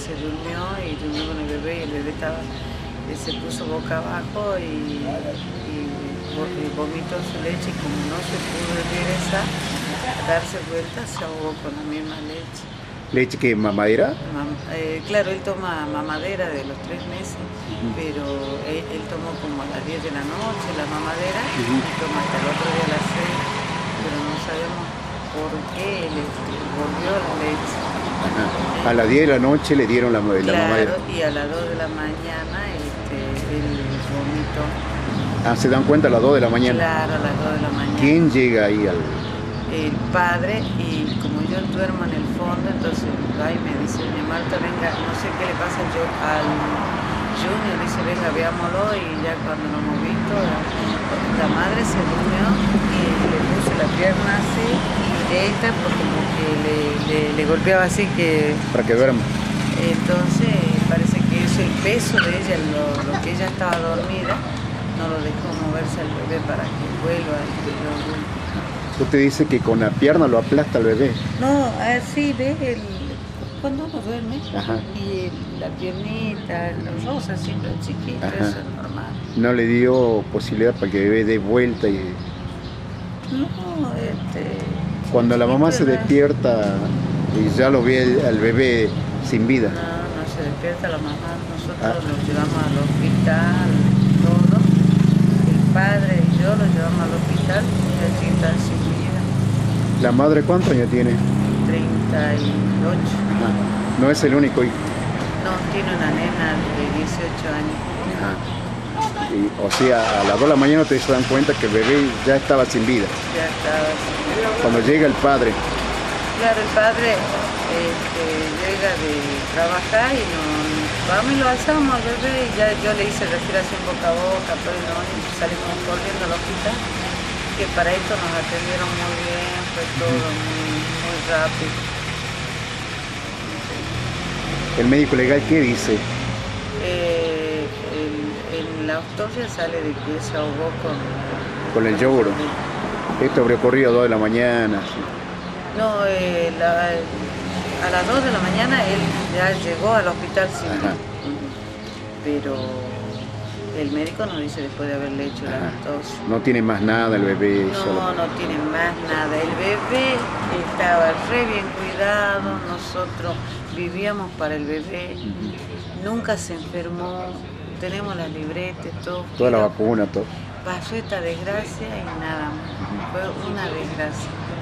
se durmió y durmió con el bebé y el bebé se puso boca abajo y vomitó su leche y como no se pudo regresar, darse vuelta, se ahogó con la misma leche. ¿Leche que mamadera? Claro, él toma mamadera de los 3 meses, pero él tomó como a las 10 de la noche la mamadera y toma hasta el otro día a las 6, pero no sabemos por qué le volvió la leche. A las 10 de la noche le dieron la mamadera. Y a las 2 de la mañana él vomitó. ¿Se dan cuenta a las 2 de la mañana? Claro, a las 2 de la mañana. ¿Quién llega ahí El padre, y como yo duermo en el fondo, entonces va y me dice, doña Marta, venga, no sé qué le pasa al Junior, dice, venga, veámoslo, y ya cuando nos hemos visto, la madre se durmió y le puso la pierna así, y esta, pues como que le golpeaba así que... Para que duerma. Entonces, parece que es el peso de ella, lo que ella estaba dormida, no lo dejó moverse al bebé para que vuelva y lo... Usted dice que con la pierna lo aplasta el bebé. No, así ve cuando uno duerme. Ajá. Y la piernita, los rosas siempre chiquitos, eso es normal. ¿No le dio posibilidad para que el bebé dé vuelta? No, cuando la mamá se despierta y ya lo ve al bebé sin vida. No se despierta la mamá, nosotros lo llevamos al hospital, todo. El padre y yo lo llevamos al hospital y allí está sin vida. ¿La madre cuántos años tiene? 38. No es el único hijo. No, tiene una nena de 18 años. O sea, a las 2 de la mañana ustedes se dan cuenta que el bebé ya estaba sin vida. Ya estaba sin vida. Cuando llega el padre. Claro, el padre llega de trabajar y vamos y lo alzamos al bebé y ya yo le hice respiración boca a boca, pero no, y salimos corriendo al hospital, que para esto nos atendieron muy bien, fue todo muy rápido. ¿El médico legal qué dice? En la autopsia sale de que se ahogó con el yogur. Esto habría ocurrido a 2 de la mañana. No, a las 2 de la mañana él ya llegó al hospital sin vida, pero el médico nos dice después de haberle hecho la autopsia. No tiene más nada el bebé. No tiene más nada. El bebé estaba re bien cuidado, nosotros vivíamos para el bebé, nunca se enfermó, tenemos las libretas, todo. Toda la vacuna, todo. Pasó esta desgracia y nada más. Fue una desgracia.